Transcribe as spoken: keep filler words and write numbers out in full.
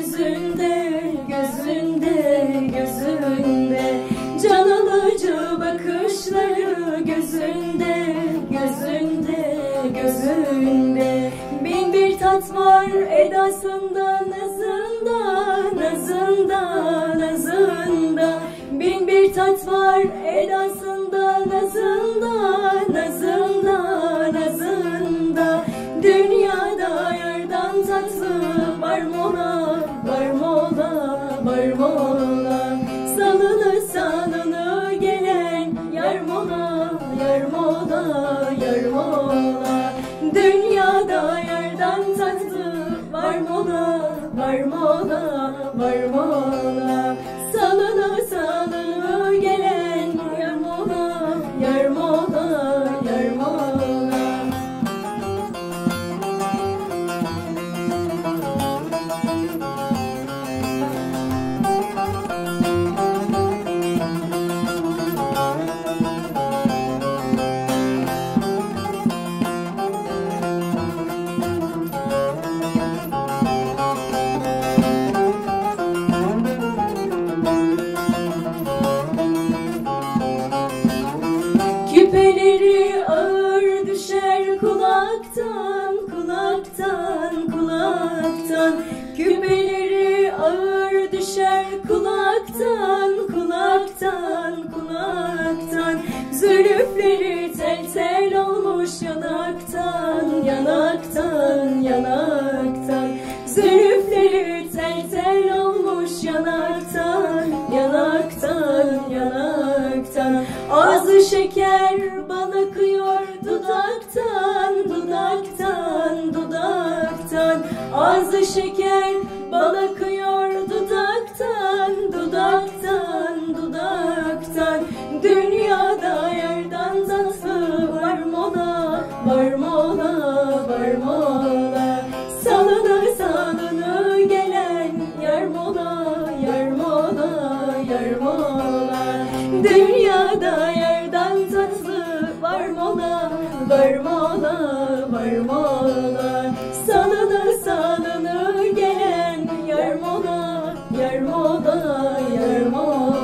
gözünde, gözünde, gözünde. Can alıcı bakışları gözünde, gözünde, gözünde. Bin bir tat var edasında, nazında, nazında, nazında. Bin bir tat var edasında, nazında, nazında, nazında. Dünyada yardan tatlı var mola, var mola, var mola. Salını salını gelen yar mola, yar mola, yar mola. Dünyada yardan tatlı var mola, var mola, var mola. Salını salını gelen yar mola, yar mola, yar mola. Küpeleri ağır düşer kulaktan, kulaktan, kulaktan. Küpeleri ağır düşer kulaktan, kulaktan, kulaktan. Zülüfleri tel tel olmuş yanaktan, yanaktan, yanaktan. Zülüfleri tel tel olmuş yanaktan, yanaktan, yanaktan. Ağzı şeker bal akıyor dudaktan, dudaktan, dudaktan. Ağzı şeker bal akıyor dudaktan, dudaktan, dudaktan. Dünyada yerden tatlı var mola, var mola, var mola. Salını salını gelen yar mola, yar mola, yar mola. Dünyada yerden tatlı var mola, var mola, var mola. Salını salını gelen yar mola, yar mola, yar mola.